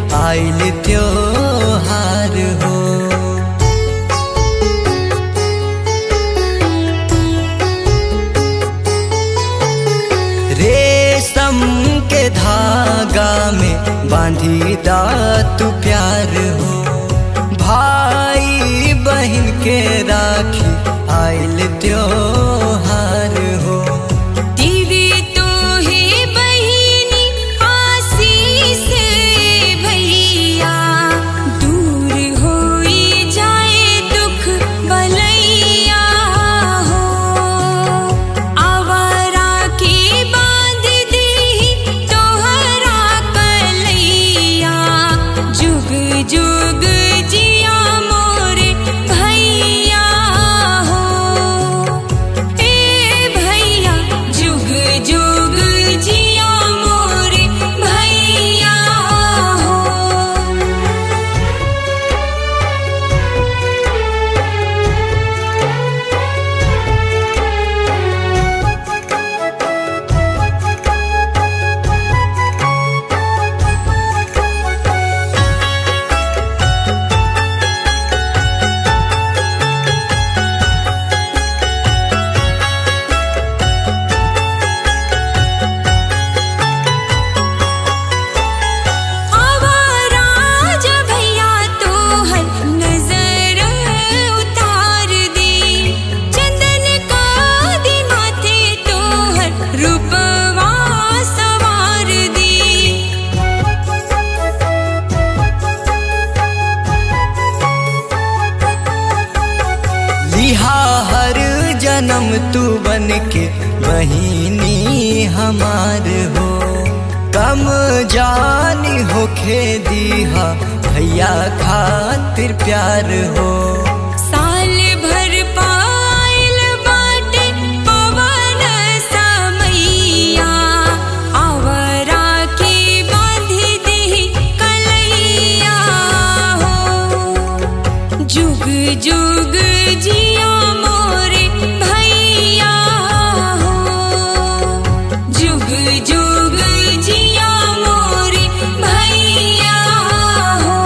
आइल त्योहार हो। रेशम के धागा में बांधी दा तू प्यार हो। भाई बहन के राखी आइल त्योहार हो। दीदी तो है बहिनी आशीष भैया, दूर होई जाए दुख भलैया हो। आवारा की बांध दी तोहरा कलैया, जुग जुग जिया मोरे भैया हो। ए भैया जुग जुग जिया मोरे भैया हो। आवाराज भैया तोहर नजर उतार दी, चंदन का दी माथे तोहर रूपवा सवार दी। लिहा हर जन्म तू बन के बहिनी हमार हो। कम जानी होखे दीहा भैया खातिर प्यार हो। साल भर पाइल बाटे पवन समैया, आवारा की बांधी दी कलैया हो। जुग जुग जिया मोरे भैया हो। जुग जुग जिया मोरे भैया हो।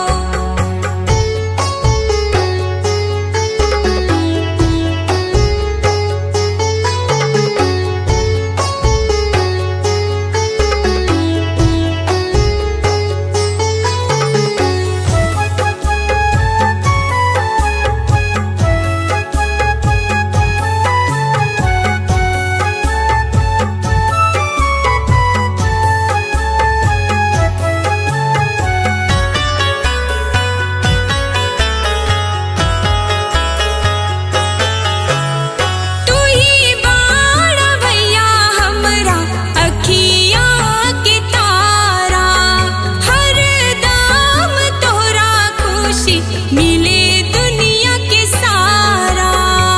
तू ही बाड़ा भैया हमरा अखिया के तारा, हर दाम तोरा खुशी मिले दुनिया के सारा।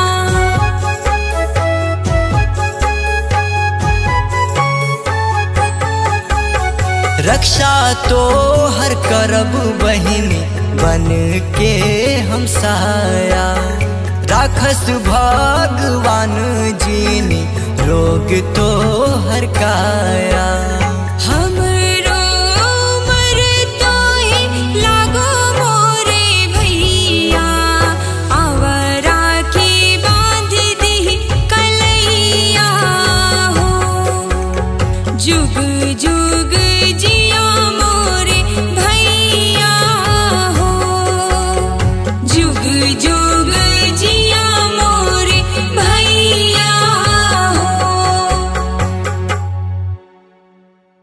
रक्षा तो हर करब बहिनी बन के हम साया। राखस भगवान जीनी रोग तो हर काया।